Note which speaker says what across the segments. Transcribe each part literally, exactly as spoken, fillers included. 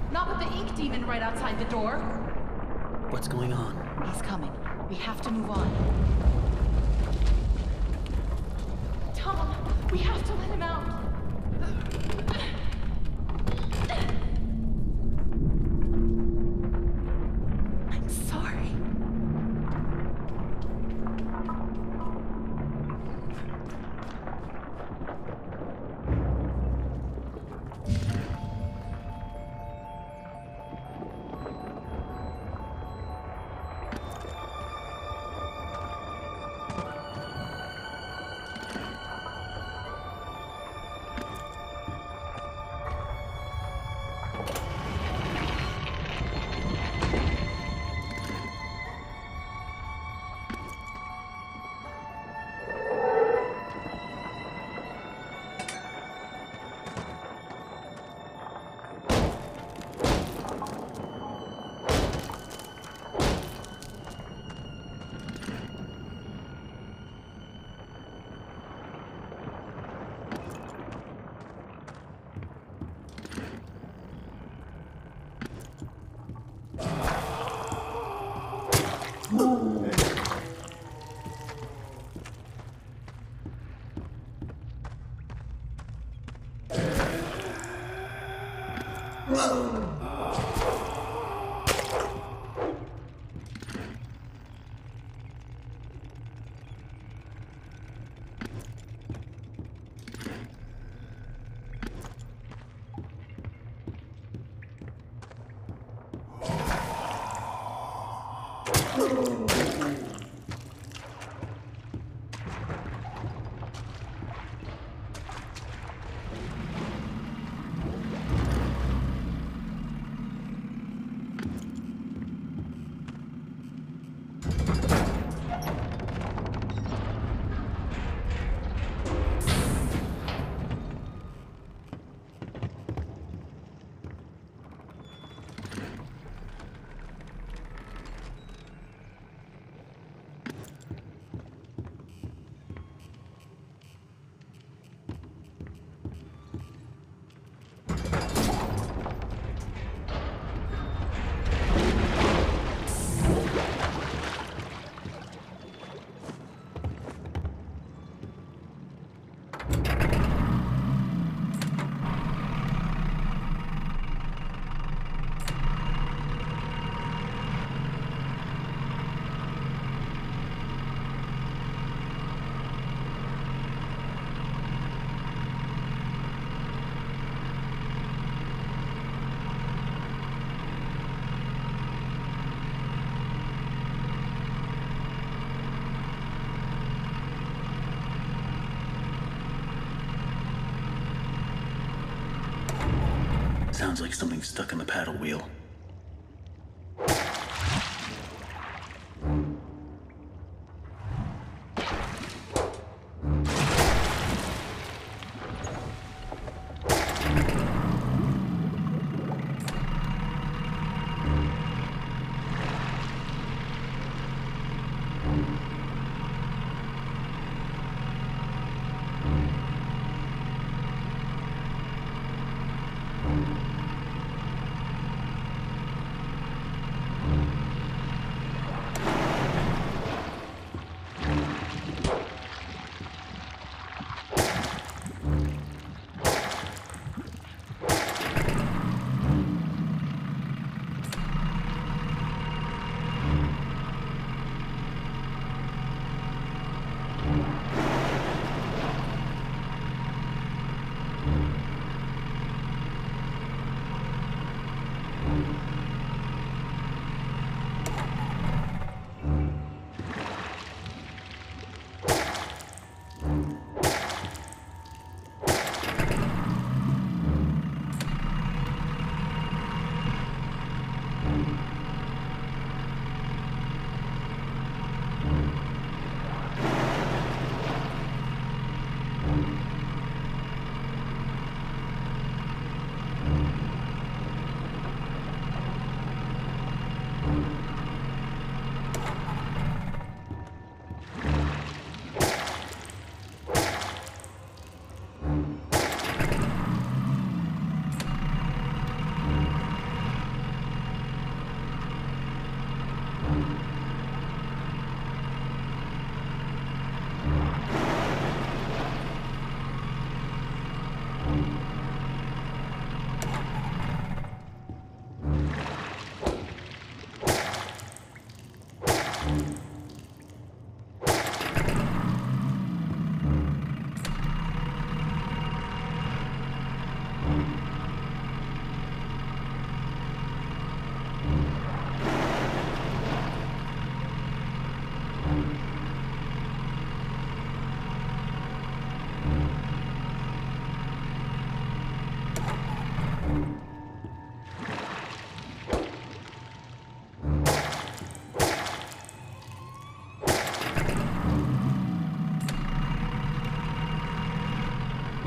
Speaker 1: Not with the ink demon right outside the door.
Speaker 2: What's going on?
Speaker 1: He's coming. We have to move on. Tom, we have to let him out. I'm sorry.
Speaker 2: Sounds like something stuck in the paddle wheel.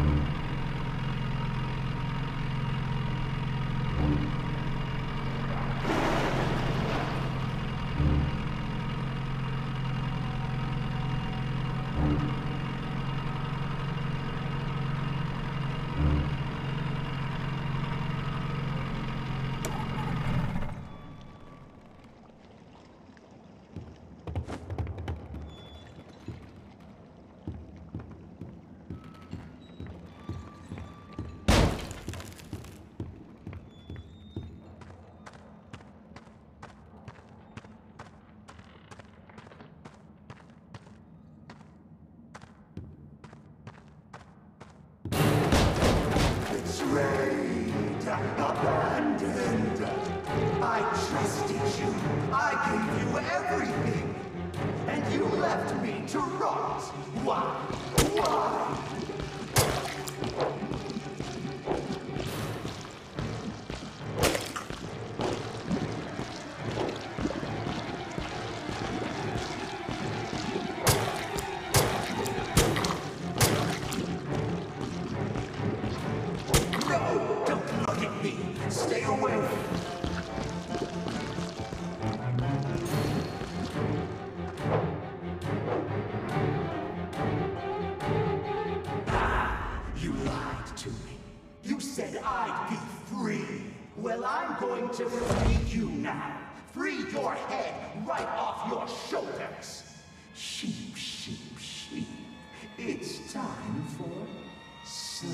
Speaker 3: Betrayed, abandoned. I trusted you. I gave you everything. And you left me to rot. Why? Why? Stay away! Ah, you lied to me. You said I'd be free. Well, I'm going to free you now. Free your head right off your shoulders. Sheep, sheep, sheep. It's time for sleep.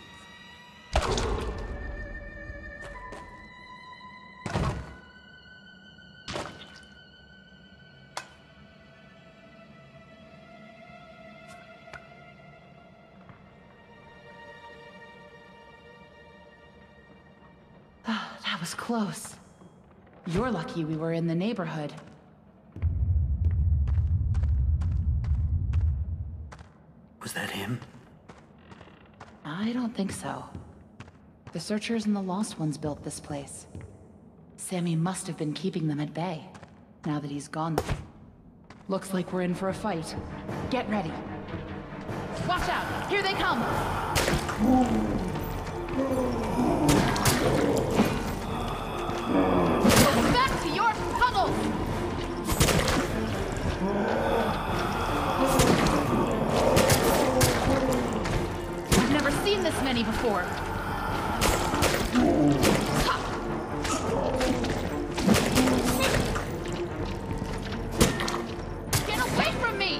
Speaker 1: That was close. You're lucky we were in the neighborhood.
Speaker 2: Was that him?
Speaker 1: I don't think so. The Searchers and the Lost Ones built this place. Sammy must have been keeping them at bay, now that he's gone. Looks like we're in for a fight. Get ready. Watch out! Here they come! Go back to your tunnels! I've never seen this many before. Get away from me!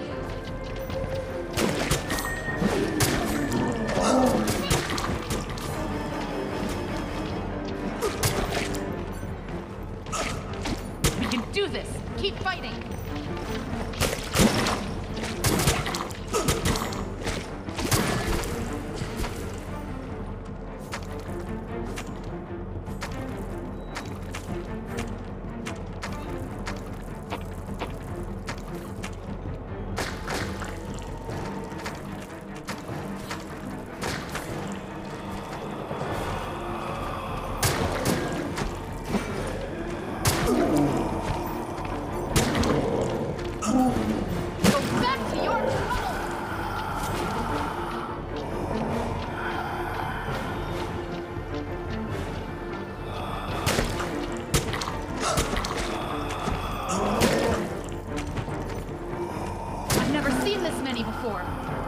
Speaker 1: We can do this! Keep fighting! Before.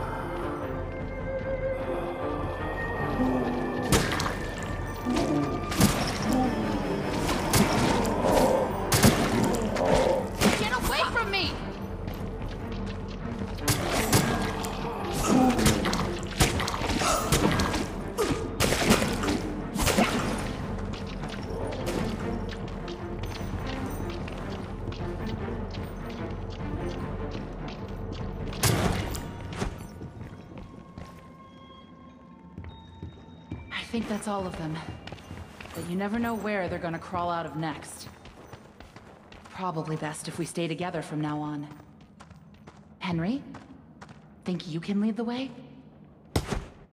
Speaker 1: Get away from me! I think that's all of them. But you never know where they're gonna crawl out of next. Probably best if we stay together from now on. Henry? Think you can lead the way?